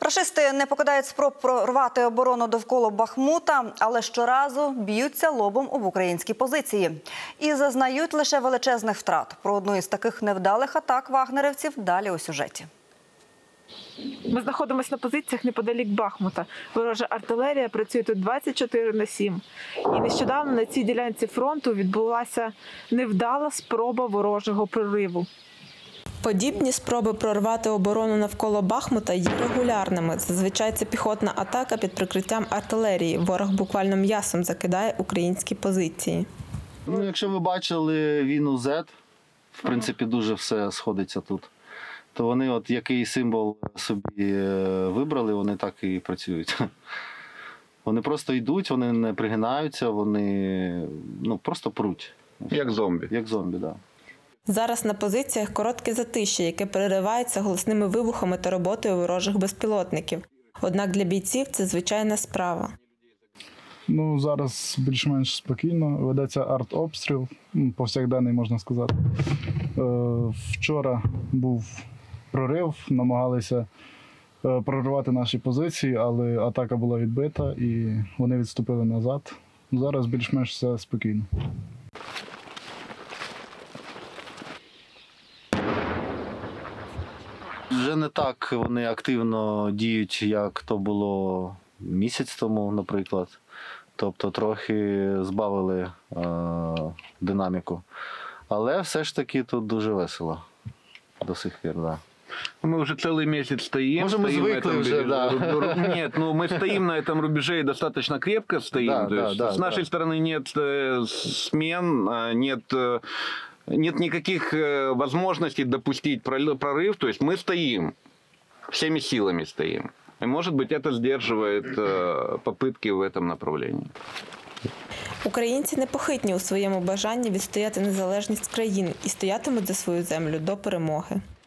Рашисти не покидають спроб прорвати оборону довкола Бахмута, але щоразу б'ються лобом об українські позиції. І зазнають лише величезних втрат. Про одну із таких невдалих атак вагнерівців далі у сюжеті. Ми знаходимося на позиціях неподалік Бахмута. Ворожа артилерія працює тут 24/7. І нещодавно на цій ділянці фронту відбулася невдала спроба ворожого прориву. Подібні спроби прорвати оборону навколо Бахмута є регулярними. Зазвичай це піхотна атака під прикриттям артилерії. Ворог буквально м'ясом закидає українські позиції. Якщо ви бачили війну Z, в принципі, дуже все сходиться тут. То вони от який символ собі вибрали, вони так і працюють. Вони просто йдуть, вони не пригинаються, вони просто пруть. Як зомбі. Як зомбі, так. Да. Зараз на позиціях коротке затишя, яке переривається голосними вибухами та роботою ворожих безпілотників. Однак для бійців це звичайна справа. Зараз більш-менш спокійно. Ведеться артобстріл, повсякденний, можна сказати. Вчора був прорив, намагалися проривати наші позиції, але атака була відбита і вони відступили назад. Зараз більш-менш все спокійно. Вже не так вони активно діють, як то було місяць тому, наприклад. Тобто трохи збавили динаміку. Але все ж таки тут дуже весело до сих пір, да. Мы уже целый месяц стоим. Может, мы звыкли уже, да. Нет, мы стоим на этом рубеже и достаточно крепко стоим. Да, с нашей стороны нет смен, нет никаких возможностей допустить прорыв. То есть мы стоим, всеми силами стоим. И, может быть, это сдерживает попытки в этом направлении. Українці непохитні у своєму бажанні відстояти незалежність країн і стоятимуть за свою землю до перемоги.